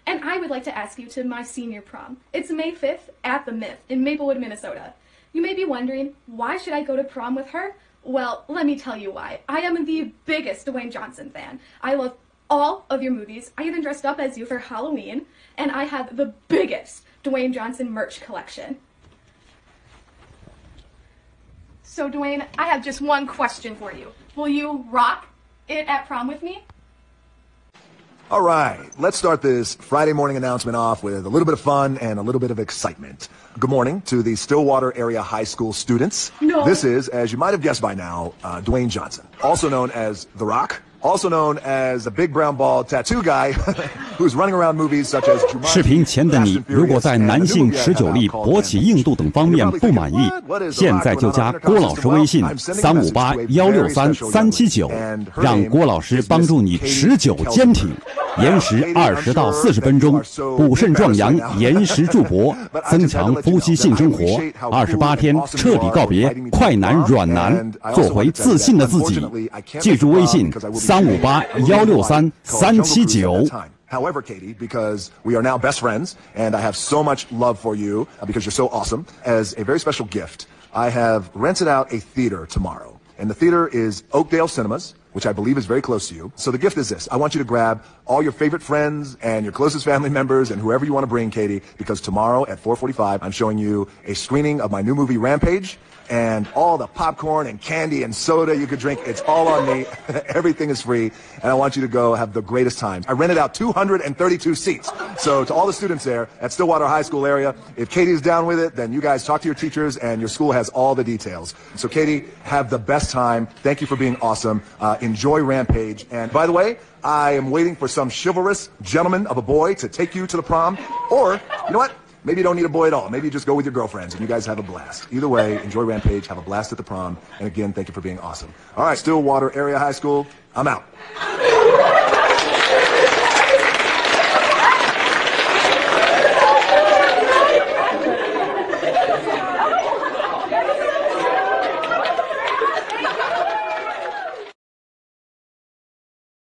and I would like to ask you to my senior prom. It's May 5th at the Myth in Maplewood, Minnesota. You may be wondering, why should I go to prom with her? Well, let me tell you why. I am the biggest Dwayne Johnson fan. I love all of your movies. I even dressed up as you for Halloween, and I have the biggest Dwayne Johnson merch collection. So Dwayne, I have just one question for you. Will you rock it at prom with me? All right, let's start this Friday morning announcement off with a little bit of fun and a little bit of excitement. Good morning to the Stillwater Area High School students. No. This is, as you might have guessed by now, Dwayne Johnson, also known as The Rock, also known as the big brown bald tattoo guy who's running around movies such as Jumanji, 视频前的你，如果在男性持久力、勃起硬度等方面不满意，现在就加郭老师微信358-163-379，让郭老师帮助你持久坚挺。延时20到40分钟，补肾壮阳，延时助勃，增强夫妻性生活。28天彻底告别快男软男，做回自信的自己。记住微信358-163-379。 However, Katie, because we are now best friends, and I have so much love for you because you're so awesome, as a very special gift, I have rented out a theater tomorrow. And the theater is Oakdale Cinemas, which I believe is very close to you. So the gift is this. I want you to grab all your favorite friends and your closest family members and whoever you want to bring, Katie, because tomorrow at 4:45, I'm showing you a screening of my new movie, Rampage, and all the popcorn and candy and soda you could drink. It's all on me. Everything is free. And I want you to go have the greatest time. I rented out 232 seats. So to all the students there at Stillwater High School area, if Katie's down with it, then you guys talk to your teachers and your school has all the details. So Katie, have the best time. Thank you for being awesome. Enjoy Rampage. And by the way, I am waiting for some chivalrous gentleman of a boy to take you to the prom. Or, you know what? Maybe you don't need a boy at all. Maybe you just go with your girlfriends and you guys have a blast. Either way, enjoy Rampage, have a blast at the prom. And again, thank you for being awesome. All right, Stillwater Area High School, I'm out.